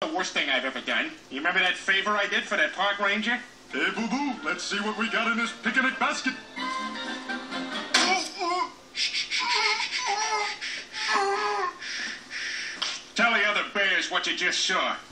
The worst thing I've ever done. You remember that favor I did for that park ranger? Hey, boo-boo, let's see what we got in this picnic basket. Tell the other bears what you just saw.